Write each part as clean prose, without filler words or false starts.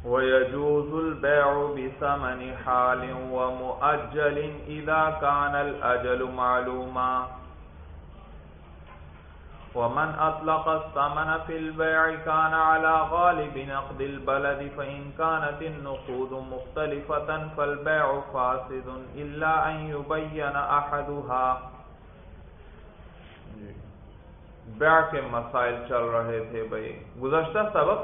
ويجوز البيع بثمن حال ومؤجل إذا كان الأجل معلوما ومن أطلق الثمن في البيع كان على غالب نقد البلد فإن كانت النقود مختلفة فالبيع فاسد إلا أن يبين أحدها. بیع کے مسائل چل رہے تھے بھائی. گزشتہ سبق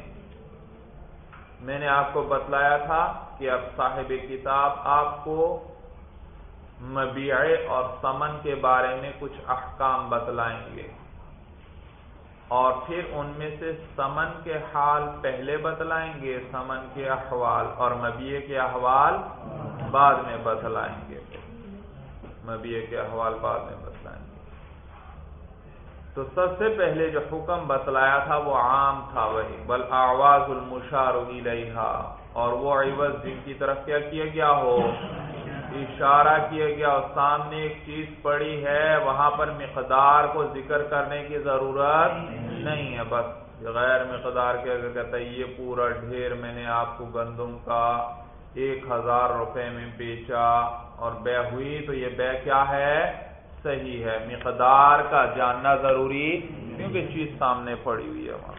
میں نے آپ کو بتلایا تھا کہ اب صاحب کتاب آپ کو مبیع اور ثمن کے بارے میں کچھ احکام بتلائیں گے اور پھر ان میں سے ثمن کے حال پہلے بتلائیں گے, ثمن کے احوال, اور مبیع کے احوال بعد میں بتلائیں گے. مبیع کے احوال بعد میں بتلائیں گے. تو سب سے پہلے جو حکم بتلایا تھا وہ عام تھا, وہی والاعواض المشار الیہا, اور وہ عوض جن کی طرف کیا کیا گیا ہو, اشارہ کیا گیا, اور سامنے ایک چیز پڑی ہے وہاں پر مقدار کو ذکر کرنے کی ضرورت نہیں ہے. بس غیر مقدار کے اگر کہتا ہے یہ پورا ڈھیر میں نے آپ کو گندم کا 1000 روپے میں بیچا اور بے ہوئی, تو یہ بے کیا ہے, صحیح ہے. مقدار کا جاننا ضروری کیونکہ چیز سامنے پڑی ہوئی ہے وہاں.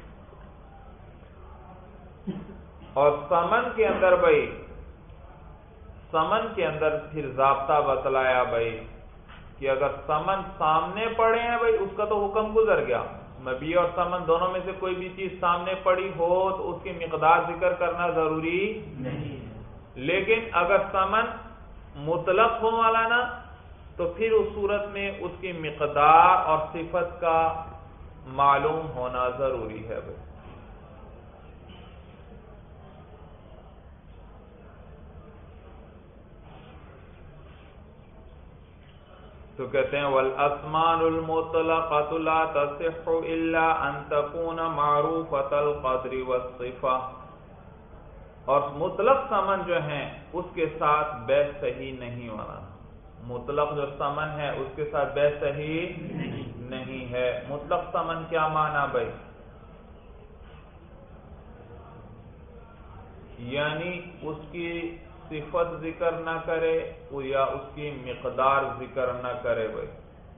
اور ثمن کے اندر بھائی, ثمن کے اندر پھر ضابطہ بتلایا بھائی کہ اگر ثمن سامنے پڑے ہیں بھائی اس کا تو حکم گزر گیا. مبیع اور ثمن دونوں میں سے کوئی بھی چیز سامنے پڑی ہو تو اس کی مقدار ذکر کرنا ضروری نہیں. لیکن اگر ثمن مطلق ہو والا نا, تو پھر اس صورت میں اس کی مقدار اور صفت کا معلوم ہونا ضروری ہے بھائی. تو کہتے ہیں والاسمان المطلقۃ لا تصح الا ان تكون معروفۃ القدر والصفہ, اور مطلق ثمن جو ہیں اس کے ساتھ بے صحیح نہیں ہونا. مطلق جو ثمن ہے اس کے ساتھ بے صحیح نہیں ہے. مطلق ثمن کیا معنی بھائی, یعنی اس کی صفت ذکر نہ کرے یا اس کی مقدار ذکر نہ کرے بھائی,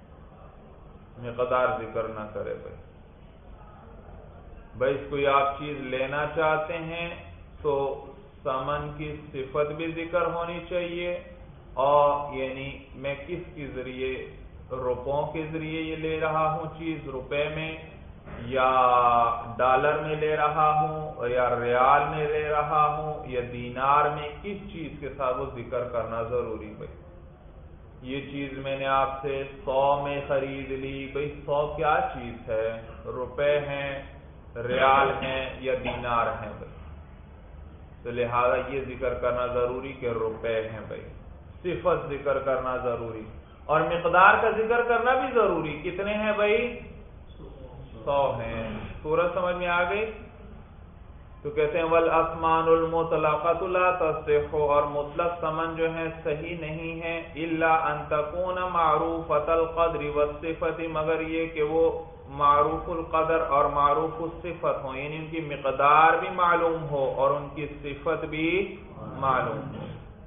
مقدار ذکر نہ کرے بھائی. بھائی اس کو آپ چیز لینا چاہتے ہیں تو ثمن کی صفت بھی ذکر ہونی چاہیے, اور یعنی میں کس کے ذریعے, روپوں کے ذریعے یہ لے رہا ہوں چیز, روپے میں یا ڈالر میں لے رہا ہوں یا ریال میں لے رہا ہوں یا دینار میں, کس چیز کے ساتھ وہ ذکر کرنا ضروری بھائی. یہ چیز میں نے آپ سے 100 میں خرید لی بھائی, 100 کیا چیز ہے, روپے ہیں, ریال ہیں یا دینار ہیں بھائی, تو لہذا یہ ذکر کرنا ضروری کہ روپے ہیں بھائی. صفت ذکر کرنا ضروری, اور مقدار کا ذکر کرنا بھی ضروری. کتنے ہیں بھائی, 100 ہیں. سورج سمجھ میں آ گئی. تو کہتے ہیں والاسمان المطلقۃ لا تصح, اور مطلق ثمن جو ہے صحیح نہیں ہے, الا ان تكون معروفۃ القدر والصفۃ, مگر یہ کہ وہ معروف القدر اور معروف الصفت ہوں, یعنی ان کی مقدار بھی معلوم ہو اور ان کی صفت بھی معلوم ہو.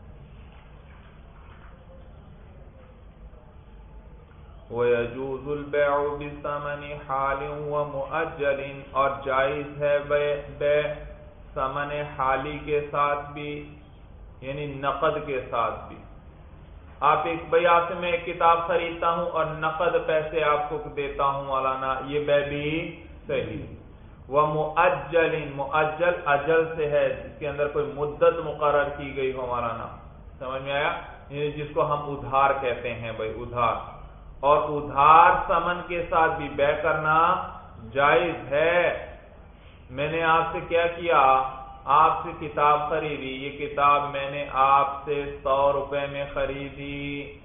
وَيَجُوزُ الْبَيْعُ بِثَمَنِ حَالٍ وَمُؤَجَّلٍ, اور جائز ہے بے ثمن حالی کے ساتھ بھی, یعنی نقد کے ساتھ بھی. آپ ایک بھائی آپ سے میں ایک کتاب خریدتا ہوں اور نقد پیسے آپ کو دیتا ہوں مولانا, یہ بے بھی صحیح. وَمُؤَجَّلٍ, مؤجل اجل سے ہے جس کے اندر کوئی مدت مقرر کی گئی ہو مولانا, سمجھ میں آیا, جس کو ہم ادھار کہتے ہیں بھائی, ادھار. اور ادھار ثمن کے ساتھ بھی بے کرنا جائز ہے. میں نے آپ سے کیا کیا, آپ سے کتاب خریدی, یہ کتاب میں نے آپ سے 100 روپے میں خریدی,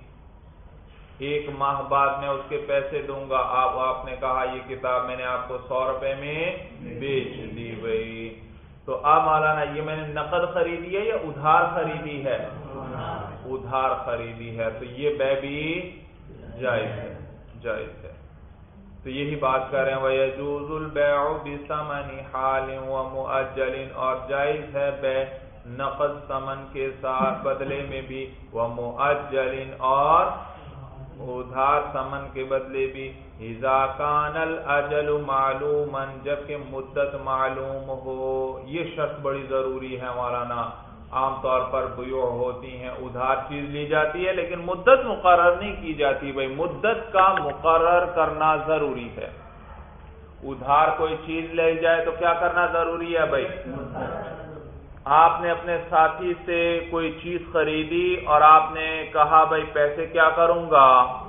1 ماہ بعد میں اس کے پیسے دوں گا. آپ نے کہا یہ کتاب میں نے آپ کو 100 روپے میں بیچ دی بھائی. تو اب مولانا یہ میں نے نقد خریدی ہے یا ادھار خریدی ہے, ادھار خریدی ہے, تو یہ بے بھی جائز ہے, جائز ہے. تو یہی بات کر رہے ہیں وَيَجُوزُ الْبَيْعُ بِثَمَنِ حَالٍ وَمُؤَجَّلٍ، اور جائز ہے بے نقد ثمن کے ساتھ بدلے میں بھی، وَمُؤَجَّلٍ اور ادھار ثمن کے بدلے بھی، اِذَا كَانَ الْأَجَلُ مَعْلُومًا، جبکہ مدت معلوم ہو۔ یہ شرط بڑی ضروری ہے مولانا۔ عام طور پر بیع ہوتی ہیں، ادھار چیز لی جاتی ہے لیکن مدت مقرر نہیں کی جاتی، بھائی مدت کا مقرر کرنا ضروری ہے۔ ادھار کوئی چیز لے جائے تو کیا کرنا ضروری ہے بھائی؟ آپ نے اپنے ساتھی سے کوئی چیز خریدی اور آپ نے کہا بھائی پیسے کیا کروں گا؟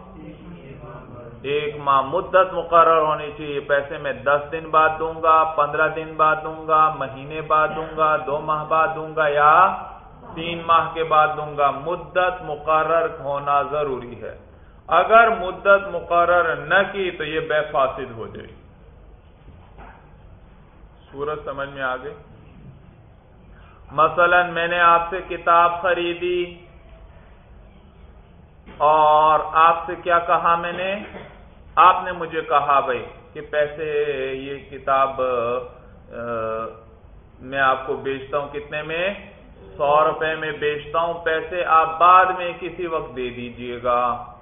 1 ماہ، مدت مقرر ہونی چاہیے، پیسے میں 10 دن بعد دوں گا، 15 دن بعد دوں گا، مہینے بعد دوں گا، 2 ماہ بعد دوں گا یا 3 ماہ کے بعد دوں گا۔ مدت مقرر ہونا ضروری ہے۔ اگر مدت مقرر نہ کی تو یہ بے فاسد ہو جائے۔ صورت سمجھ میں آ گئی؟ مثلا میں نے آپ سے کتاب خریدی اور آپ سے کیا کہا میں نے؟ آپ نے مجھے کہا بھائی کہ پیسے یہ کتاب میں آپ کو بیچتا ہوں کتنے میں؟ 100 روپے میں بیچتا ہوں، پیسے آپ بعد میں کسی وقت دے دیجئے گا۔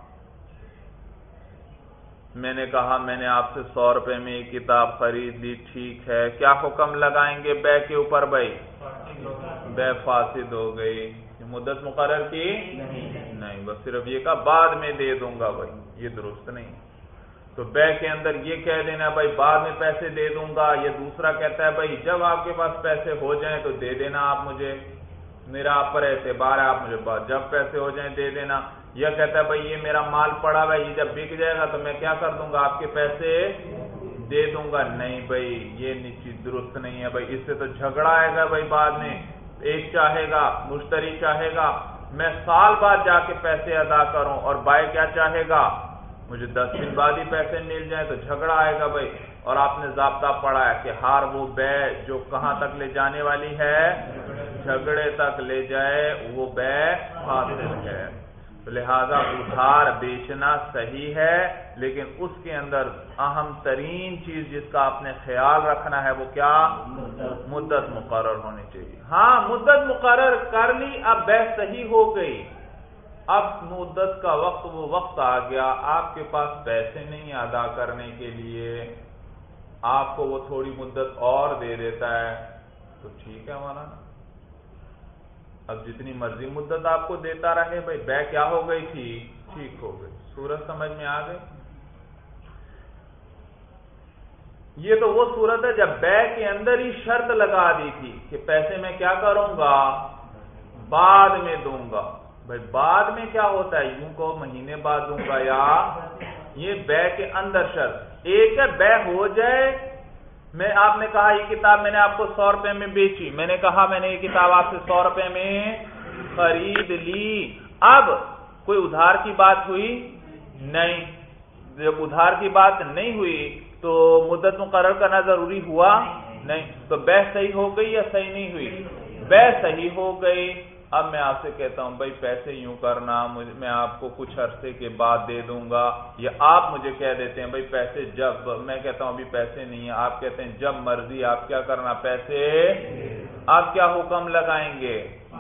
میں نے کہا میں نے آپ سے 100 روپے میں یہ کتاب خرید لی، ٹھیک ہے، کیا حکم لگائیں گے بے کے اوپر بھائی؟ بے فاسد ہو گئی۔ مدت مقرر کی نہیں، بس صرف یہ کہا بعد میں دے دوں گا، بھائی یہ درست نہیں۔ تو بے کے اندر یہ کہہ دینا بھائی بعد میں پیسے دے دوں گا، یہ دوسرا کہتا ہے بھائی جب آپ کے پاس پیسے ہو جائیں تو دے دینا آپ مجھے، میرا آپ پر اعتبار ہے، آپ مجھے جب پیسے ہو جائیں دے دینا۔ یہ کہتا ہے بھائی یہ میرا مال پڑا ہوا ہے، یہ جب بک جائے گا تو میں کیا کر دوں گا؟ آپ کے پیسے دے دوں گا۔ نہیں بھائی یہ چیز درست نہیں ہے بھائی، اس سے تو جھگڑا آئے گا بھائی بعد میں۔ ایک چاہے گا، مشتری چاہے گا میں سال بعد جا کے پیسے ادا کروں، اور بائی کیا چاہے گا؟ مجھے 10 دن بعد ہی پیسے مل جائیں، تو جھگڑا آئے گا بھائی۔ اور آپ نے ضابطہ پڑھا ہے کہ ہار وہ بے جو کہاں تک لے جانے والی ہے؟ جھگڑے تک لے جائے، وہ بے فاسد ہے۔ لہذا ادھار بیچنا صحیح ہے، لیکن اس کے اندر اہم ترین چیز جس کا آپ نے خیال رکھنا ہے وہ کیا؟ مدت مقرر ہونی چاہیے۔ ہاں مدت مقرر کر لی، اب بے صحیح ہو گئی، اب مدت کا وقت وہ وقت آ گیا، آپ کے پاس پیسے نہیں ادا کرنے کے لیے، آپ کو وہ تھوڑی مدت اور دے دیتا ہے تو ٹھیک ہے مولانا، اب جتنی مرضی مدت آپ کو دیتا رہے بھائی، بے کیا ہو گئی تھی؟ ٹھیک ہو گئی۔ صورت سمجھ میں آ گئی؟ یہ تو وہ صورت ہے جب بے کے اندر ہی شرط لگا دی تھی کہ پیسے میں کیا کروں گا؟ بعد میں دوں گا۔ بھائی بعد میں کیا ہوتا ہے؟ یوں کو مہینے بعد دوں گا، یا یہ بے کے اندر شرط۔ ایک ہے بے ہو جائے، میں آپ نے کہا یہ کتاب میں نے آپ کو 100 روپے میں بیچی، میں نے کہا میں نے یہ کتاب آپ سے 100 روپے میں خرید لی، اب کوئی ادھار کی بات ہوئی نہیں، جب ادھار کی بات نہیں ہوئی تو مدت مقرر کرنا ضروری ہوا نہیں، تو بے صحیح ہو گئی یا صحیح نہیں ہوئی؟ بے صحیح ہو گئی۔ اب میں آپ سے کہتا ہوں بھائی پیسے یوں کرنا، میں آپ کو کچھ عرصے کے بعد دے دوں گا، یا آپ مجھے کہہ دیتے ہیں بھائی پیسے جب، میں کہتا ہوں ابھی پیسے نہیں ہیں، آپ کہتے ہیں جب مرضی آپ کیا کرنا پیسے، آپ کیا حکم لگائیں گے؟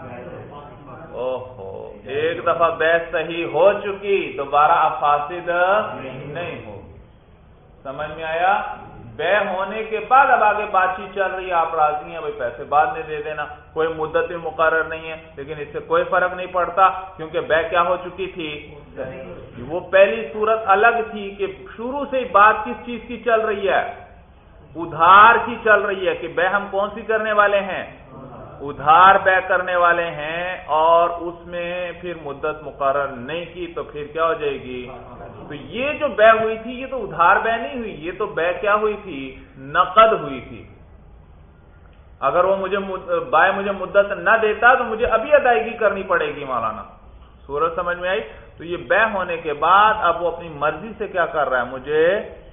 اوہو، ایک دفعہ بے صحیح ہو چکی، دوبارہ اب فاسد نہیں ہو۔ سمجھ میں آیا؟ بے ہونے کے بعد اب آگے بات چیت چل رہی ہے، آپ راضی ہیں بھائی پیسے بعد میں دے دینا، کوئی مدت مقرر نہیں ہے، لیکن اس سے کوئی فرق نہیں پڑتا کیونکہ بے کیا ہو چکی تھی؟ وہ پہلی صورت الگ تھی کہ شروع سے ہی بات کس چیز کی چل رہی ہے؟ ادھار کی چل رہی ہے کہ بے ہم کون سی کرنے والے ہیں؟ ادھار بے کرنے والے ہیں، اور اس میں پھر مدت مقرر نہیں کی تو پھر کیا ہو جائے گی؟ تو یہ جو بے ہوئی تھی یہ تو ادھار بے نہیں ہوئی، یہ تو بے کیا ہوئی تھی؟ نقد ہوئی تھی۔ اگر وہ بائے مجھے مدت نہ دیتا تو مجھے ابھی ادائیگی کرنی پڑے گی مولانا۔ صورت سمجھ میں آئی؟ تو یہ بے ہونے کے بعد اب وہ اپنی مرضی سے کیا کر رہا ہے؟ مجھے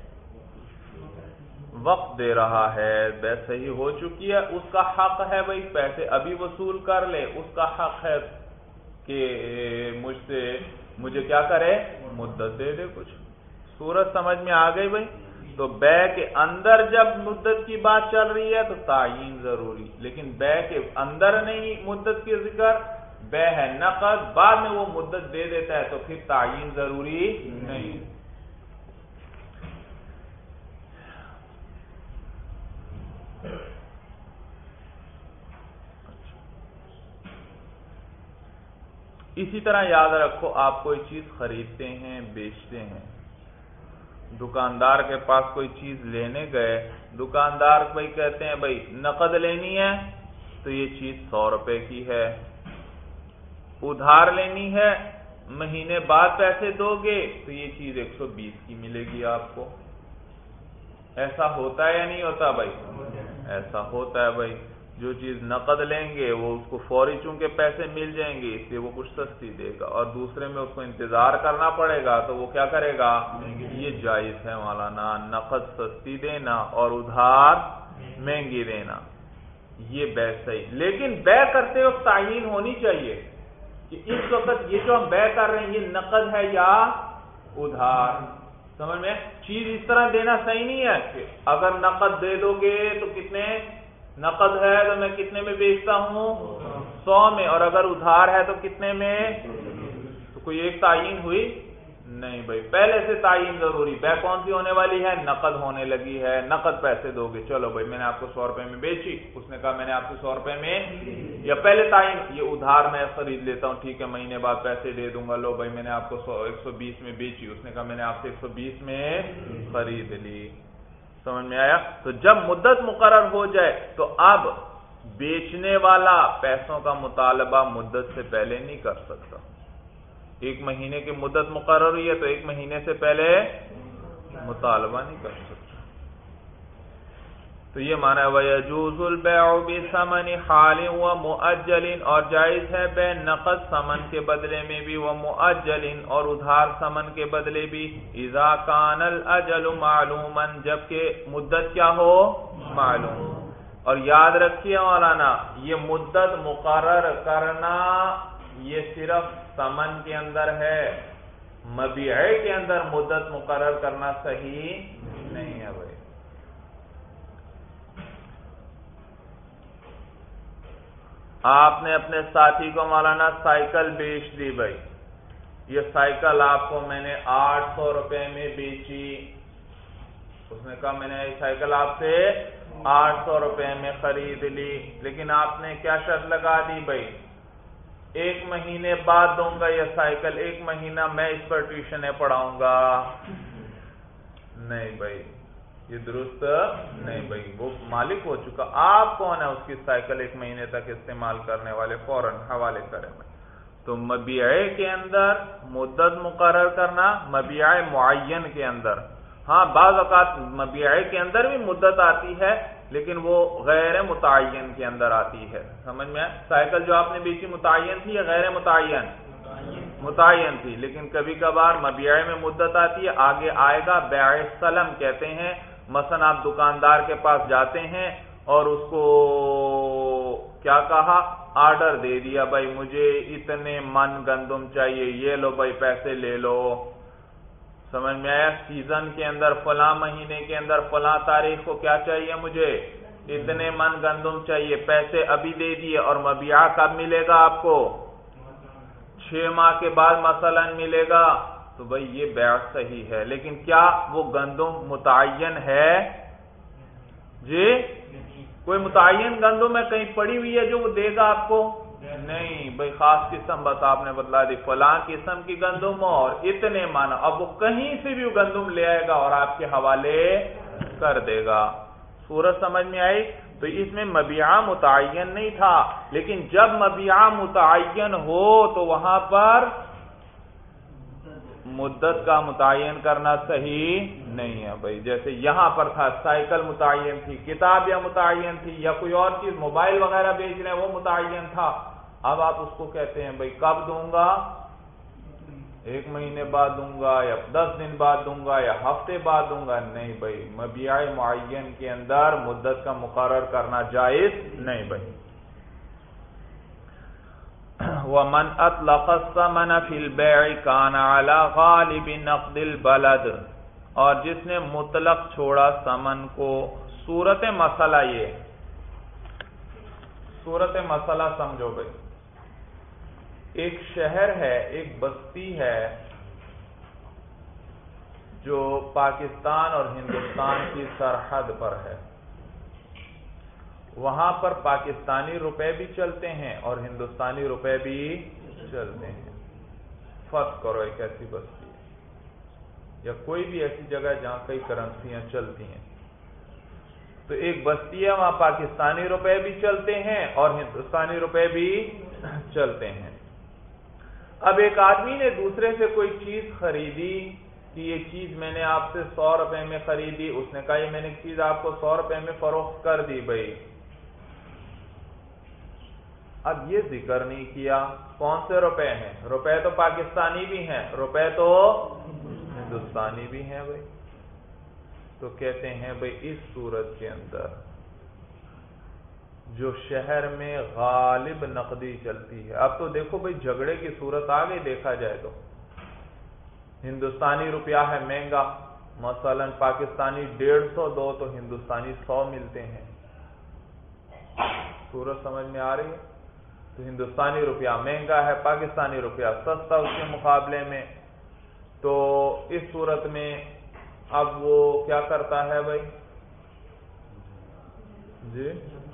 وقت دے رہا ہے، بے صحیح ہو چکی ہے، اس کا حق ہے بھائی پیسے ابھی وصول کر لے، اس کا حق ہے کہ مجھ سے مجھے کیا کرے؟ مدت دے دے کچھ۔ صورت سمجھ میں آ گئی بھائی؟ تو بے کے اندر جب مدت کی بات چل رہی ہے تو تعین ضروری، لیکن بے کے اندر نہیں مدت کی ذکر، بے ہے نقد، بعد میں وہ مدت دے دیتا ہے تو پھر تعین ضروری نہیں۔ اسی طرح یاد رکھو، آپ کوئی چیز خریدتے ہیں بیچتے ہیں، دکاندار کے پاس کوئی چیز لینے گئے، دکاندار بھائی کہتے ہیں بھائی نقد لینی ہے تو یہ چیز 100 روپے کی ہے، ادھار لینی ہے مہینے بعد پیسے دو گے تو یہ چیز 120 کی ملے گی آپ کو۔ ایسا ہوتا ہے یا نہیں ہوتا بھائی؟ ایسا ہوتا ہے بھائی، جو چیز نقد لیں گے وہ اس کو فوری چونکہ پیسے مل جائیں گے اس لیے وہ کچھ سستی دے گا، اور دوسرے میں اس کو انتظار کرنا پڑے گا تو وہ کیا کرے گا؟ یہ جائز ہے مولانا، نقد سستی دینا اور ادھار مہنگی دینا، یہ بے صحیح، لیکن بے کرتے وقت تعین ہونی چاہیے کہ اس وقت یہ جو ہم بے کر رہے ہیں یہ نقد ہے یا ادھار۔ سمجھ میں؟ چیز اس طرح دینا صحیح نہیں ہے کہ اگر نقد دے دو گے تو کتنے، نقد ہے تو میں کتنے میں بیچتا ہوں 100 میں، اور اگر ادھار ہے تو کتنے میں، تو کوئی ایک تعین ہوئی نہیں بھائی، پہلے سے تعین ضروری۔ بے کون سی ہونے والی ہے؟ نقد ہونے لگی ہے، نقد پیسے دو گے، چلو بھائی میں نے آپ کو 100 روپے میں بیچی، اس نے کہا میں نے آپ کو 100 روپے میں، یا پہلے تعین یہ ادھار میں خرید لیتا ہوں، ٹھیک ہے مہینے بعد پیسے دے دوں گا، لو بھائی میں نے آپ کو 120 میں بیچی، اس نے کہا میں نے آپ سے 120 میں خرید لی۔ سمجھ میں آیا؟ تو جب مدت مقرر ہو جائے تو اب بیچنے والا پیسوں کا مطالبہ مدت سے پہلے نہیں کر سکتا۔ 1 مہینے کی مدت مقرر ہوئی ہے تو 1 مہینے سے پہلے مطالبہ نہیں کر سکتا۔ تو یہ معنی ہے وَيَجُوزُ الْبَيْعُ بِثَمَنِ حَالٍ وَمُؤَجَّلٍ، اور جائز ہے بے نقد ثمن کے بدلے میں بھی، وَمُؤَجَّلٍ اور ادھار ثمن کے بدلے بھی، اِذَا كَانَ الْأَجَلُ مَعْلُومًا جبکہ مدت کیا ہو؟ معلوم۔ اور یاد رکھیے مولانا، یہ مدت مقرر کرنا یہ صرف ثمن کے اندر ہے، مبیعے کے اندر مدت مقرر کرنا صحیح نہیں ہے بھائی۔ آپ نے اپنے ساتھی کو مولانا سائیکل بیچ دی بھائی، یہ سائیکل آپ کو میں نے 800 روپے میں بیچی، اس نے کہا میں نے یہ سائیکل آپ سے 800 روپے میں خرید لی، لیکن آپ نے کیا شرط لگا دی بھائی؟ 1 مہینے بعد دوں گا یہ سائیکل، 1 مہینہ میں اس پر ٹیوشنیں پڑھاؤں گا۔ نہیں بھائی یہ درست نہیں بھائی، وہ مالک ہو چکا، آپ کون ہے اس کی سائیکل 1 مہینے تک استعمال کرنے والے، فوراً حوالے کریں میں۔ تو مبیعے کے اندر مدت مقرر کرنا، مبیعے معین کے اندر، ہاں بعض اوقات مبیعے کے اندر بھی مدت آتی ہے لیکن وہ غیر متعین کے اندر آتی ہے، سمجھ میں؟ سائیکل جو آپ نے بیچی متعین تھی یا غیر متعین؟ متعین تھی، لیکن کبھی کبھار مبیعے میں مدت آتی ہے، آگے آئے گا بیع سلم کہتے ہیں۔ مثلا آپ دکاندار کے پاس جاتے ہیں اور اس کو کیا کہا، آرڈر دے دیا بھائی مجھے اتنے من گندم چاہیے، یہ لو بھائی پیسے لے لو، سمجھ میں آیا؟ سیزن کے اندر فلاں مہینے کے اندر فلاں تاریخ کو کیا چاہیے مجھے، اتنے من گندم چاہیے، پیسے ابھی دے دیے، اور مبیعہ کب ملے گا آپ کو؟ 6 ماہ کے بعد مثلا ملے گا، تو بھائی یہ بیع صحیح ہے، لیکن کیا وہ گندم متعین ہے؟ جی کوئی متعین گندم ہے کہیں پڑی ہوئی ہے جو وہ دے گا آپ کو؟ نہیں بھائی، خاص قسم بس آپ نے بتلا دی فلاں قسم کی گندم اور اتنے مانا، اب وہ کہیں سے بھی وہ گندم لے آئے گا اور آپ کے حوالے کر دے گا۔ صورت سمجھ میں آئی؟ تو اس میں مبیعہ متعین نہیں تھا، لیکن جب مبیعہ متعین ہو تو وہاں پر مدت کا متعین کرنا صحیح نہیں ہے بھائی۔ جیسے یہاں پر تھا سائیکل متعین تھی، کتاب یا متعین تھی، یا کوئی اور چیز موبائل وغیرہ بیچ رہے ہیں وہ متعین تھا، اب آپ اس کو کہتے ہیں بھائی کب دوں گا، 1 مہینے بعد دوں گا یا 10 دن بعد دوں گا یا ہفتے بعد دوں گا، نہیں بھائی مبیع معین کے اندر مدت کا مقرر کرنا جائز نہیں بھائی۔ وَمَنْ أَطْلَقَ الثَّمَنَ فِي الْبَيْعِ كَانَ عَلَى غَالِبِ نَقْدِ الْبَلَدِ، اور جس نے مطلق چھوڑا ثمن کو. صورت مسئلہ یہ صورت مسئلہ سمجھو بھائی. ایک شہر ہے، ایک بستی ہے جو پاکستان اور ہندوستان کی سرحد پر ہے. وہاں پر پاکستانی روپے بھی چلتے ہیں اور ہندوستانی روپے بھی چلتے ہیں. فرض کرو ایک ایسی بستی ہے یا کوئی بھی ایسی جگہ جہاں کئی کرنسیاں چلتی ہیں. تو ایک بستی ہے، وہاں پاکستانی روپے بھی چلتے ہیں اور ہندوستانی روپے بھی چلتے ہیں. اب ایک آدمی نے دوسرے سے کوئی چیز خریدی کہ یہ چیز میں نے آپ سے 100 روپے میں خریدی. اس نے کہا یہ میں نے چیز آپ کو 100 روپے میں فروخت کر دی بھائی. اب یہ ذکر نہیں کیا کون سے روپے ہیں. روپے تو پاکستانی بھی ہیں، روپے تو ہندوستانی بھی ہیں بھائی. تو کہتے ہیں بھائی اس صورت کے اندر جو شہر میں غالب نقدی چلتی ہے. اب تو دیکھو بھائی جھگڑے کی صورت آ گئی. دیکھا جائے تو ہندوستانی روپیہ ہے مہنگا، مثلا پاکستانی 150 دو تو ہندوستانی 100 ملتے ہیں. صورت سمجھ میں آ رہی ہے؟ تو ہندوستانی روپیہ مہنگا ہے، پاکستانی روپیہ سستا اس کے مقابلے میں. تو اس صورت میں اب وہ کیا کرتا ہے بھائی؟ جی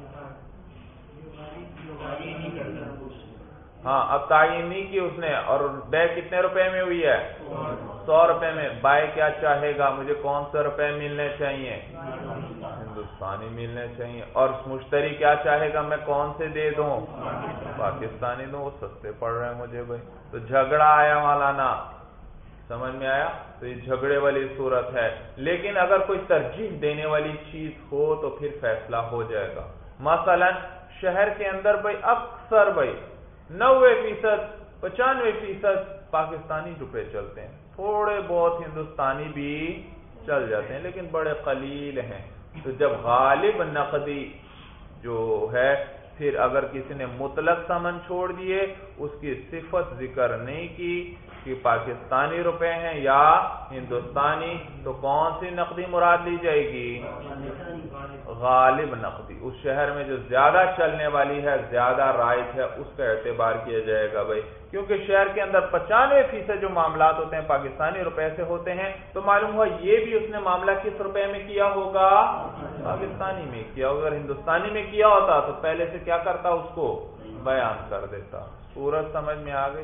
ہاں، اب تعین نہیں کی اس نے. اور بے کتنے روپے میں ہوئی ہے؟ 100 روپے میں. بائے کیا چاہے گا؟ مجھے کون سے روپے ملنے چاہیے؟ ہندوستانی ملنے چاہیے. اور مشتری کیا چاہے گا؟ میں کون سے دے دوں؟ پاکستانی دوں، وہ سستے پڑ رہے ہیں مجھے بھائی. تو جھگڑا آیا مولانا، سمجھ میں آیا؟ تو یہ جھگڑے والی صورت ہے. لیکن اگر کوئی ترجیح دینے والی چیز ہو تو پھر فیصلہ ہو جائے گا. مثلا شہر کے اندر بھائی اکثر بھائی 90% 95% پاکستانی روپے چلتے ہیں. تھوڑے بہت ہندوستانی بھی چل جاتے ہیں لیکن بڑے قلیل ہیں. تو جب غالب نقدی جو ہے، پھر اگر کسی نے مطلق ثمن چھوڑ دیے، اس کی صفت ذکر نہیں کی کہ پاکستانی روپے ہیں یا ہندوستانی، تو کون سی نقدی مراد لی جائے گی؟ غالب نقدی. اس شہر میں جو زیادہ چلنے والی ہے، زیادہ رائج ہے، اس کا اعتبار کیا جائے گا بھائی. کیونکہ شہر کے اندر 95% جو معاملات ہوتے ہیں پاکستانی روپے سے ہوتے ہیں. تو معلوم ہوا یہ بھی اس نے معاملہ کس روپے میں کیا ہوگا؟ پاکستانی میں کیا ہوگا. اگر ہندوستانی میں کیا ہوتا تو پہلے سے کیا کرتا؟ اس کو بیان کر دیتا. صورت سمجھ میں آ گئی؟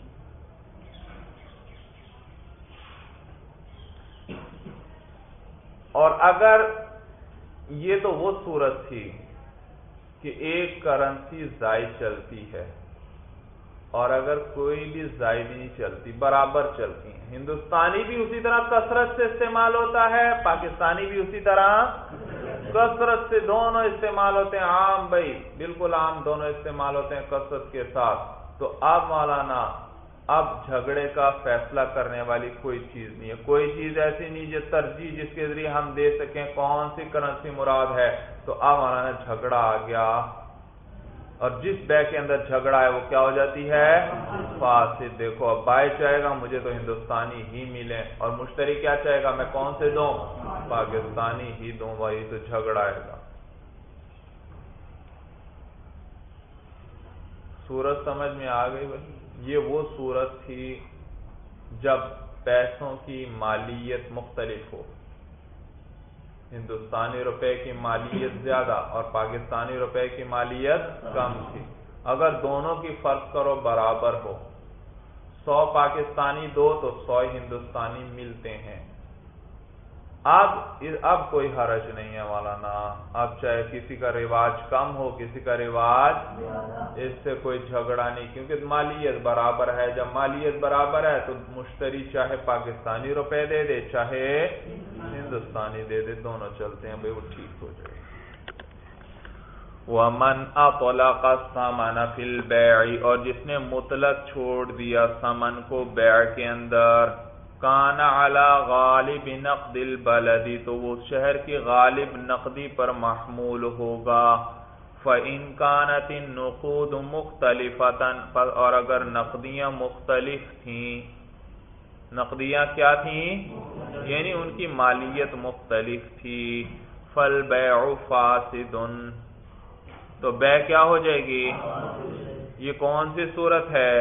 اور اگر یہ تو وہ صورت تھی کہ ایک کرنسی زائد چلتی ہے اور اگر کوئی بھی زائد نہیں چلتی، برابر چلتی ہیں. ہندوستانی بھی اسی طرح کثرت سے استعمال ہوتا ہے، پاکستانی بھی اسی طرح کثرت سے، دونوں استعمال ہوتے ہیں. عام بھائی، بالکل عام، دونوں استعمال ہوتے ہیں کثرت کے ساتھ. تو اب مولانا اب جھگڑے کا فیصلہ کرنے والی کوئی چیز نہیں ہے. کوئی چیز ایسی نہیں جو ترجیح جس کے ذریعے ہم دے سکیں کون سی کرنسی مراد ہے. تو اب مولانا جھگڑا آ گیا، اور جس بے کے اندر جھگڑا ہے وہ کیا ہو جاتی ہے؟ فاسد. دیکھو اب بائے چاہے گا مجھے تو ہندوستانی ہی ملے، اور مشتری کیا چاہے گا؟ میں کون سے دوں؟ پاکستانی ہی دوں. وہی تو جھگڑا آئے گا. صورت سمجھ میں آ گئی بھائی؟ یہ وہ صورت تھی جب پیسوں کی مالیت مختلف ہو. ہندوستانی روپے کی مالیت زیادہ اور پاکستانی روپے کی مالیت کم تھی. اگر دونوں کی فرض کرو برابر ہو، 100 پاکستانی دو تو 100 ہندوستانی ملتے ہیں. اب کوئی حرج نہیں ہے مولانا. اب چاہے کسی کا رواج کم ہو، کسی کا رواج، اس سے کوئی جھگڑا نہیں، کیونکہ مالیت برابر ہے. جب مالیت برابر ہے تو مشتری چاہے پاکستانی روپے دے دے چاہے ہندوستانی دے دے، دونوں چلتے ہیں بھائی، وہ ٹھیک ہو جائے. وَمَنْ أَطْلَقَ الثَّمَنَ فِي الْبَيْعِ، اور جس نے مطلق چھوڑ دیا ثمن کو بیع کے اندر، کان علی غالب نقد البلد، تو وہ شہر کی غالب نقدی پر محمول ہوگا. فَإِنْ كَانَتِ النُّقُودُ مُخْتَلِفَةً، اور اگر نقدیاں مختلف تھیں. نقدیاں کیا تھیں؟ یعنی ان کی مالیت مختلف تھی. فالبیع فاسد، تو بیع کیا ہو جائے گی؟ یہ کون سی صورت ہے؟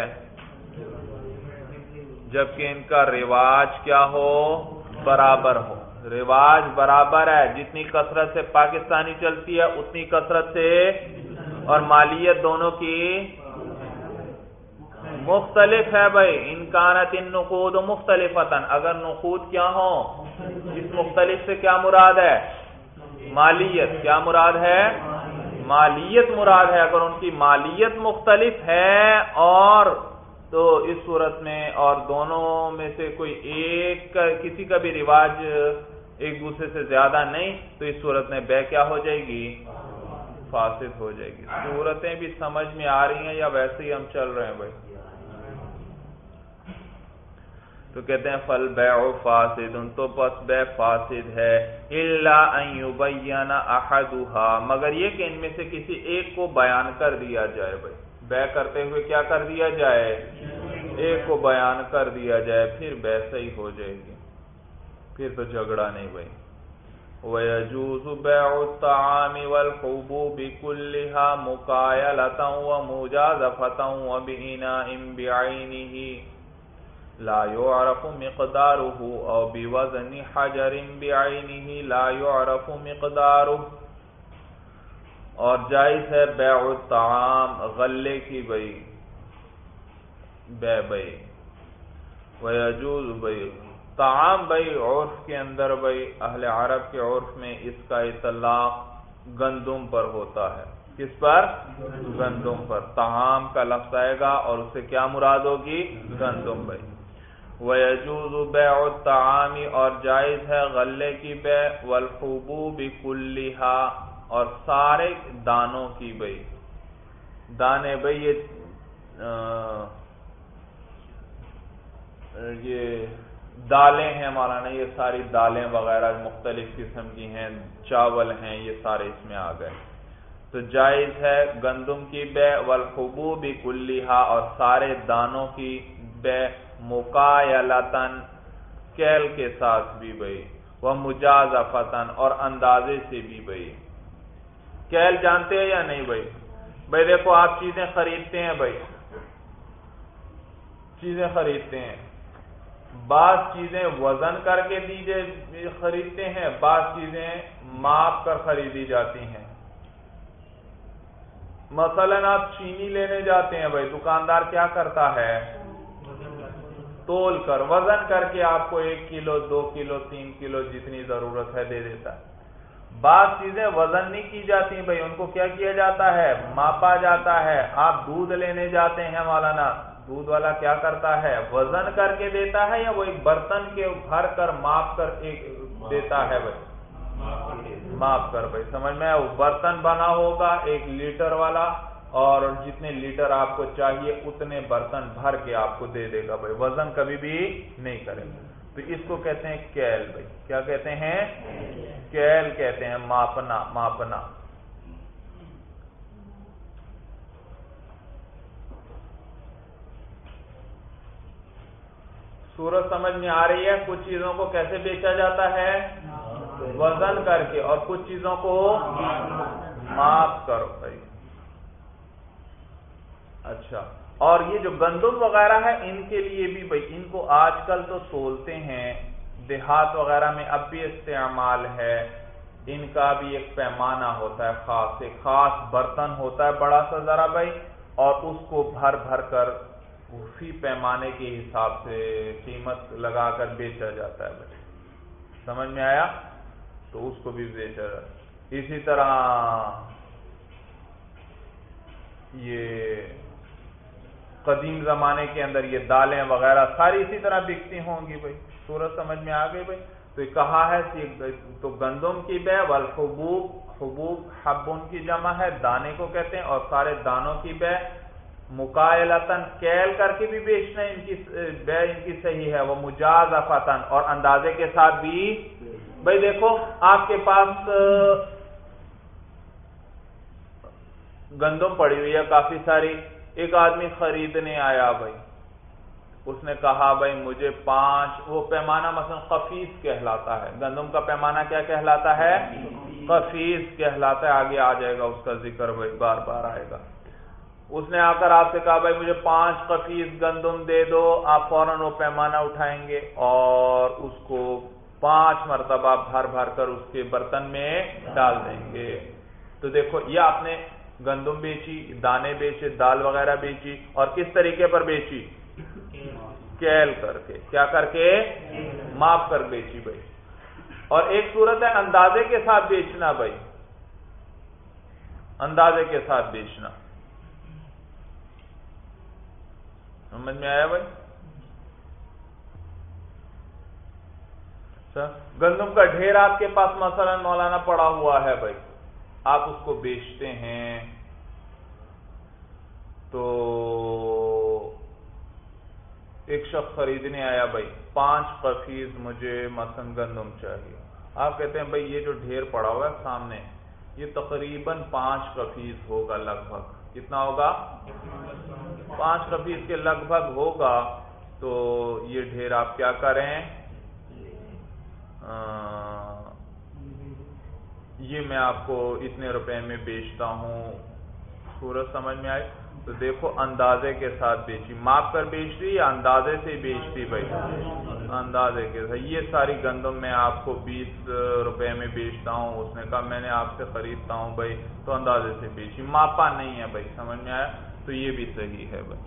جبکہ ان کا رواج کیا ہو؟ برابر ہو. رواج برابر ہے، جتنی کثرت سے پاکستانی چلتی ہے اتنی کثرت سے، اور مالیت دونوں کی مختلف ہے بھائی. ان کانت النقود مختلفتن، اگر نقود کیا ہو، اس مختلف سے کیا مراد ہے؟ مالیت. کیا مراد ہے؟ مالیت مراد ہے. اگر ان کی مالیت مختلف ہے اور تو اس صورت میں، اور دونوں میں سے کوئی ایک کسی کا بھی رواج ایک دوسرے سے زیادہ نہیں، تو اس صورت میں بیع کیا ہو جائے گی؟ فاسد ہو جائے گی. صورتیں بھی سمجھ میں آ رہی ہیں یا ویسے ہی ہم چل رہے ہیں بھائی؟ تو کہتے ہیں فالبیع فاسد، تو پس بیع فاسد ہے. الا ان یبین احدها، مگر یہ کہ ان میں سے کسی ایک کو بیان کر دیا جائے بھائی. بیع کرتے ہوئے کیا کر دیا جائے؟ ایک کو بیان کر دیا جائے، پھر بیع صحیح ہو جائے گی، پھر تو جھگڑا نہیں بھائی. وَيَجُوزُ بَيْعُ الطَّعَامِ وَالْحُبُوبِ كُلِّهَا مُكَايَلَةً وَمُجَازَفَةً وَبِإِنَاءٍ بِعَيْنِهِ لَا يُعْرَفُ مِقْدَارُهُ أَوْ بِوَزْنِ حَجَرٍ بِعَيْنِهِ لَا يُعْرَفُ مِقْدَارُهُ. اور جائز ہے بیع الطعام، غلے کی بھائی بیع بھائی. وَيَجُوزُ بھائی طعام بھائی عرف کے اندر بھائی اہل عرب کے عرف میں اس کا اطلاق گندم پر ہوتا ہے. کس پر؟ گندم پر. طعام کا لفظ آئے گا اور اس سے کیا مراد ہوگی؟ گندم بھائی. وَيَجُوزُ بَيْعُ الطَّعَامِ، اور جائز ہے غلے کی بیع، وَالْحُبُوبِ كُلِّهَا، اور سارے دانوں کی بھائی. دانے بھائی یہ دالیں ہیں مولانا، یہ ساری دالیں وغیرہ مختلف قسم کی ہیں، چاول ہیں، یہ سارے اس میں آ گئے. تو جائز ہے گندم کی بیع، والحبوب کلیہا، اور سارے دانوں کی بیع، مکایلتن کیل کے ساتھ بھی بھائی، ومجازفتن اور اندازے سے بھی بھائی. کیل جانتے ہیں یا نہیں بھائی؟ بھائی دیکھو آپ چیزیں خریدتے ہیں بھائی، چیزیں خریدتے ہیں، بعض چیزیں وزن کر کے خریدتے ہیں، بعض چیزیں ماپ کر خریدی جاتی ہیں. مثلا آپ چینی لینے جاتے ہیں بھائی، دکاندار کیا کرتا ہے؟ تول کر، وزن کر کے آپ کو 1 کلو 2 کلو 3 کلو جتنی ضرورت ہے دے دیتا ہے. بعض چیزیں وزن نہیں کی جاتی بھائی، ان کو کیا کیا جاتا ہے؟ ماپا جاتا ہے. آپ دودھ لینے جاتے ہیں مولانا، دودھ والا کیا کرتا ہے؟ وزن کر کے دیتا ہے، یا وہ ایک برتن کے بھر کر ماپ کر ایک دیتا ہے بھائی؟ ماپ کر بھائی. سمجھ میں؟ وہ برتن بنا ہوگا 1 لیٹر والا، اور جتنے لیٹر آپ کو چاہیے اتنے برتن بھر کے آپ کو دے دے گا بھائی، وزن کبھی بھی نہیں کرے گا. تو اس کو کہتے ہیں کیل بھائی. کیا کہتے ہیں؟ کیل کہتے ہیں، ماپنا ماپنا. صورت سمجھ میں آ رہی ہے؟ کچھ چیزوں کو کیسے بیچا جاتا ہے؟ وزن کر کے، اور کچھ چیزوں کو ماپ کر بھائی. اچھا، اور یہ جو گندم وغیرہ ہے ان کے لیے بھی بھائی، ان کو آج کل تو تولتے ہیں، دیہات وغیرہ میں اب بھی استعمال ہے. ان کا بھی ایک پیمانہ ہوتا ہے، خاص برتن ہوتا ہے بڑا سا ذرا بھائی، اور اس کو بھر بھر کر اسی پیمانے کے حساب سے قیمت لگا کر بیچا جاتا ہے بھائی. سمجھ میں آیا؟ تو اس کو بھی بیچا جاتا ہے. اسی طرح یہ قدیم زمانے کے اندر یہ دالیں وغیرہ ساری اسی طرح بکتی ہوں گی بھائی. صورت سمجھ میں آ گئی بھائی؟ تو یہ کہا ہے تو گندم کی بیع، والحبوب، حبوب حبن کی جمع ہے، دانے کو کہتے ہیں، اور سارے دانوں کی بیع، مکایلتن کیل کر کے بھی بیچنا ان کی بیع ان کی صحیح ہے، وہ مجازفتن اور اندازے کے ساتھ بھی. بھائی دیکھو آپ کے پاس گندم پڑی ہوئی ہے کافی ساری، ایک آدمی خریدنے آیا بھائی، اس نے کہا بھائی مجھے 5، وہ پیمانہ مثلا خفیف کہلاتا ہے، گندم کا پیمانہ کیا کہلاتا ہے؟ خفیف کہلاتا ہے، آگے آ جائے گا اس کا ذکر، بھائی بار بار آئے گا۔ اس نے آ کر آپ سے کہا بھائی مجھے 5 خفیف گندم دے دو، آپ فوراً وہ پیمانہ اٹھائیں گے اور اس کو 5 مرتبہ بھر بھر کر اس کے برتن میں ڈال دیں گے۔ تو دیکھو یہ آپ نے گندم بیچی، دانے بیچے، دال وغیرہ بیچی، اور کس طریقے پر بیچی؟ کیل کر کے، کیا کر کے؟ ماپ کر بیچی بھائی۔ اور ایک صورت ہے اندازے کے ساتھ بیچنا بھائی، اندازے کے ساتھ بیچنا، سمجھ میں آیا بھائی؟ گندم کا ڈھیر آپ کے پاس مثلا مولانا پڑا ہوا ہے بھائی، آپ اس کو بیچتے ہیں، تو ایک شخص خریدنے آیا بھائی، 5 قفیز مجھے مثلا گندم چاہیے۔ آپ کہتے ہیں بھائی یہ جو ڈھیر پڑا ہوا ہے سامنے، یہ تقریباً 5 قفیز ہوگا، لگ بھگ کتنا ہوگا؟ 5 قفیز کے لگ بھگ ہوگا۔ تو یہ ڈھیر آپ کیا کریں؟ یہ میں آپ کو اتنے روپے میں بیچتا ہوں، صورت سمجھ میں آئی؟ تو دیکھو اندازے کے ساتھ بیچی، ماپ کر بیچتی یا اندازے سے بیچتی بھائی؟ اندازے کے ساتھ۔ یہ ساری گندم میں آپ کو 20 روپے میں بیچتا ہوں، اس نے کہا میں نے آپ سے خریدتا ہوں بھائی، تو اندازے سے بیچی، ماپا نہیں ہے بھائی، سمجھ میں آیا؟ تو یہ بھی صحیح ہے بھائی۔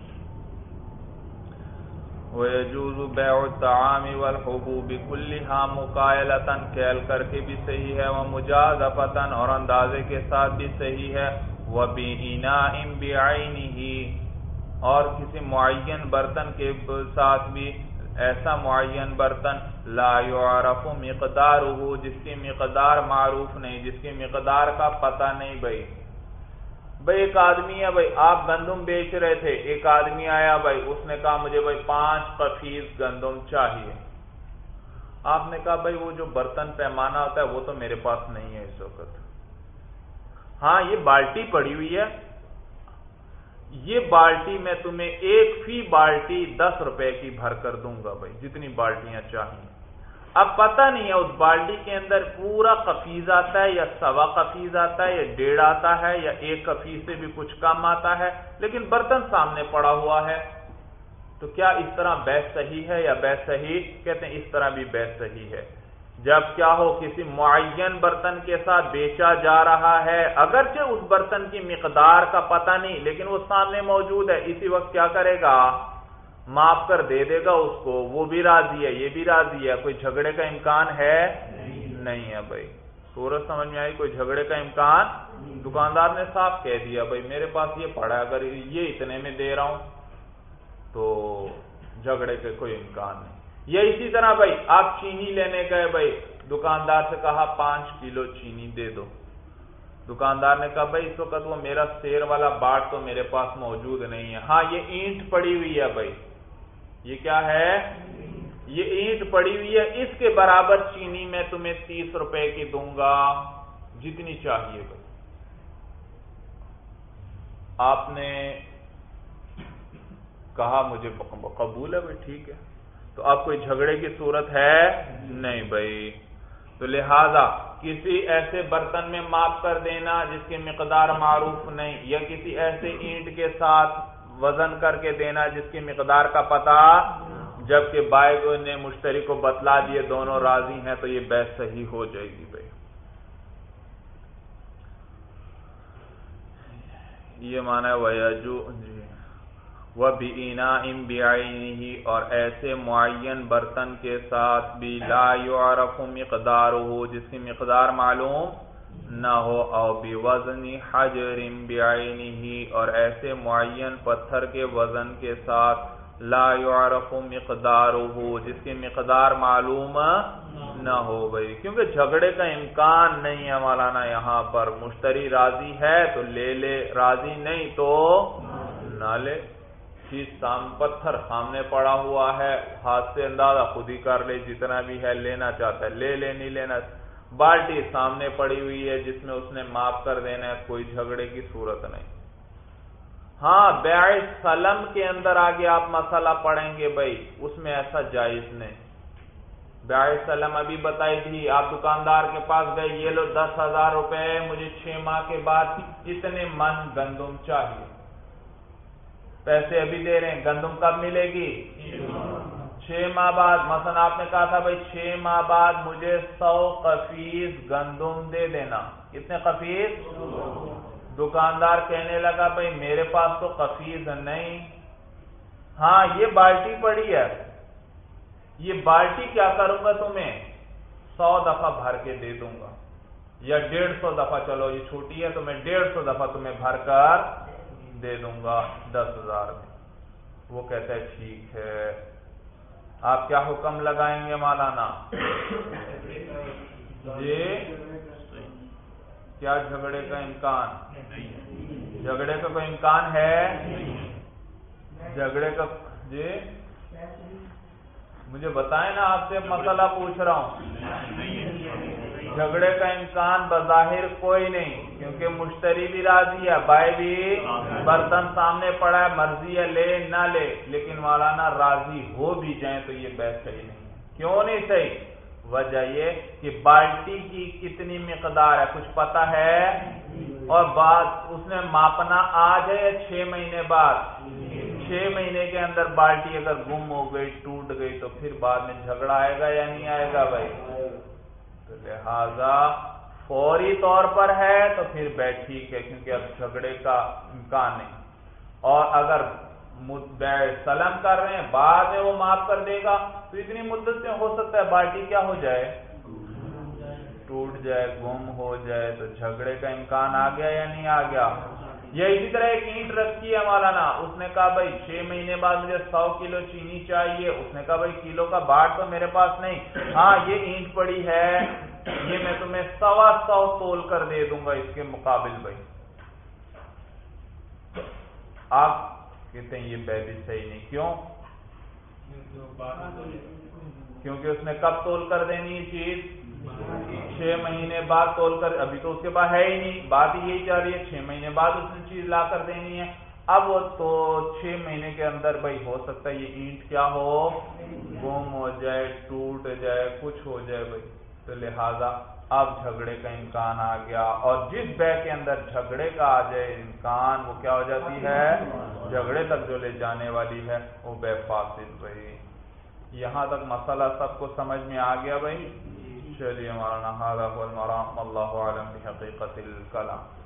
وَيَجُوزُ بَيْعُ الطَّعَامِ وَالْحُبُوبِ كُلِّهَا مُقَايَلَةً، کیل کر کے بھی صحیح ہے، وَمُجَازَفَةً، اور اندازے کے ساتھ بھی صحیح ہے، وَبِإِنَاءٍ بِعَيْنِهِ، اور کسی معین برتن کے ساتھ بھی، ایسا معین برتن لا يعرف مقدارہ، جس کی مقدار معروف نہیں، جس کی مقدار کا پتہ نہیں بھائی۔ بھائی ایک آدمی ہے بھائی، آپ گندم بیچ رہے تھے، ایک آدمی آیا بھائی، اس نے کہا مجھے بھائی 5 قفیز گندم چاہیے۔ آپ نے کہا بھائی وہ جو برتن پیمانہ ہوتا ہے وہ تو میرے پاس نہیں ہے اس وقت، ہاں یہ بالٹی پڑی ہوئی ہے، یہ بالٹی میں تمہیں ایک فی بالٹی 10 روپے کی بھر کر دوں گا بھائی، جتنی بالٹیاں چاہیے۔ اب پتہ نہیں ہے اس بالٹی کے اندر پورا قفیز آتا ہے یا سوا قفیز آتا ہے یا 1.5 آتا ہے یا 1 قفیز سے بھی کچھ کم آتا ہے، لیکن برتن سامنے پڑا ہوا ہے، تو کیا اس طرح بیع صحیح ہے یا بیع صحیح؟ کہتے ہیں اس طرح بھی بیع صحیح ہے۔ جب کیا ہو، کسی معین برتن کے ساتھ بیچا جا رہا ہے، اگرچہ اس برتن کی مقدار کا پتہ نہیں لیکن وہ سامنے موجود ہے، اسی وقت کیا کرے گا؟ ماپ کر دے دے گا اس کو، وہ بھی راضی ہے یہ بھی راضی ہے، کوئی جھگڑے کا امکان ہے؟ نہیں ہے بھائی، صورت سمجھ میں آئی؟ کوئی جھگڑے کا امکان، دکاندار نے صاف کہہ دیا بھائی میرے پاس یہ پڑا ہے، اگر یہ اتنے میں دے رہا ہوں تو جھگڑے کے کوئی امکان نہیں۔ یا اسی طرح بھائی آپ چینی لینے گئے بھائی، دکاندار سے کہا 5 کلو چینی دے دو، دکاندار نے کہا بھائی اس وقت وہ میرا سیر والا باٹ تو میرے پاس موجود نہیں ہے، ہاں یہ اینٹ پڑی ہوئی ہے بھائی، یہ کیا ہے؟ یہ اینٹ پڑی ہوئی ہے، اس کے برابر چینی میں تمہیں 30 روپے کی دوں گا، جتنی چاہیے بھائی۔ آپ نے کہا مجھے قبول ہے بھائی، ٹھیک ہے، تو اب کوئی جھگڑے کی صورت ہے نہیں بھائی۔ تو لہذا کسی ایسے برتن میں ماپ کر دینا جس کی مقدار معروف نہیں، یا کسی ایسے اینٹ کے ساتھ وزن کر کے دینا جس کی مقدار کا پتہ، جبکہ بائع نے مشتری کو بتلا دیے، دونوں راضی ہیں، تو یہ بیع صحیح ہو جائے گی بھائی۔ یہ معنی ہے وَبِإِنَاءٍ بِعَيْنِهِ، اور ایسے معین برتن کے ساتھ بھی لا يعرف مقدارہ، جس کی مقدار معلوم نہ ہو، او بِوَزْنِ حَجْرٍ بِعَيْنِهِ، اور ایسے معین پتھر کے وزن کے ساتھ لا يعرف مقدارہ، جس کی مقدار معلوم نہ ہو بھائی، کیونکہ جھگڑے کا امکان نہیں ہے مولانا، یہاں پر مشتری راضی ہے تو لے لے، راضی نہیں تو نہ لے۔ پتھر سامنے پڑا ہوا ہے، ہاتھ سے اندازہ خود ہی کر لے، جتنا بھی ہے لینا چاہتا ہے لے لے، نہیں لینا، بالٹی سامنے پڑی ہوئی ہے جس میں اس نے ماپ کر دینا ہے، کوئی جھگڑے کی صورت نہیں۔ ہاں بیع سلم کے اندر آگے آپ مسئلہ پڑھیں گے بھائی، اس میں ایسا جائز نہیں۔ بیع سلم ابھی بتائی تھی، آپ دکاندار کے پاس گئے، یہ لو 10,000 روپے، مجھے 6 ماہ کے بعد اتنے من گندم چاہیے، پیسے ابھی دے رہے ہیں، گندم کب ملے گی؟ 6 ماہ بعد۔ مثلا آپ نے کہا تھا بھائی 6 ماہ بعد مجھے 100 قفیز گندم دے دینا، کتنے قفیز؟ دکاندار کہنے لگا بھائی میرے پاس تو قفیز نہیں، ہاں یہ بالٹی پڑی ہے، یہ بالٹی کیا کروں گا تمہیں 100 دفعہ بھر کے دے دوں گا، یا 150 دفعہ، چلو یہ چھوٹی ہے تو میں 150 دفعہ تمہیں بھر کر دے دوں گا 10,000 میں۔ وہ کہتا ہے ٹھیک ہے، آپ کیا حکم لگائیں گے مولانا؟ جی کیا جھگڑے کا امکان؟ جھگڑے کا کوئی امکان ہے؟ جھگڑے کا جی مجھے بتائیں نا، آپ سے مسئلہ پوچھ رہا ہوں۔ جھگڑے کا امکان بظاہر کوئی نہیں، کیونکہ مشتری بھی راضی ہے، بھائی بھی، برتن سامنے پڑا ہے، مرضی ہے لے نہ لے، لیکن مولانا راضی ہو بھی جائیں تو یہ بحث صحیح نہیں ہے۔ کیوں نہیں صحیح؟ وجہ یہ کہ بالٹی کی کتنی مقدار ہے کچھ پتہ ہے، اور بعد اس نے ماپنا آج ہے یا 6 مہینے بعد؟ 6 مہینے کے اندر بالٹی اگر گم ہو گئی، ٹوٹ گئی، تو پھر بعد میں جھگڑا آئے گا یا نہیں آئے گا بھائی؟ تو لہذا فوری طور پر ہے تو پھر ٹھیک ہے، کیونکہ اب جھگڑے کا امکان نہیں۔ اور اگر بیع سلم کر رہے ہیں، بعد میں وہ معاف کر دے گا، تو اتنی مدت میں ہو سکتا ہے بالٹی کیا ہو جائے؟ ٹوٹ جائے، گم ہو جائے، تو جھگڑے کا امکان آ گیا یا نہیں آ گیا؟ یا اسی طرح ایک اینٹ رکھی ہے مولانا، اس نے کہا بھائی 6 مہینے بعد مجھے 100 کلو چینی چاہیے، اس نے کہا بھائی کلو کا باٹ تو میرے پاس نہیں، ہاں یہ اینٹ پڑی ہے، یہ میں تمہیں 125 تول کر دے دوں گا اس کے مقابل بھائی۔ آپ کہتے ہیں یہ بیع بھی صحیح نہیں، کیوں؟ کیونکہ اس نے کب تول کر دینی یہ چیز؟ 6 مہینے بعد تول کر، ابھی تو اس کے پاس ہے ہی نہیں، بات ہی یہی چل رہی ہے 6 مہینے بعد اس نے چیز لا کر دینی ہے۔ اب وہ تو 6 مہینے کے اندر بھائی ہو سکتا ہے یہ اینٹ کیا ہو، گم ہو جائے، ٹوٹ جائے، کچھ ہو جائے بھائی، تو لہذا اب جھگڑے کا امکان آ گیا، اور جس بیع کے اندر جھگڑے کا آ جائے امکان، وہ کیا ہو جاتی ہے؟ جھگڑے تک جو لے جانے والی ہے وہ بیع فاسد بھائی۔ یہاں تک مسئلہ سب کو سمجھ میں آ گیا بھائی؟ چلیے مولانا، ھذا ھو المرام، واللہ اعلم بحقیقت الکلام۔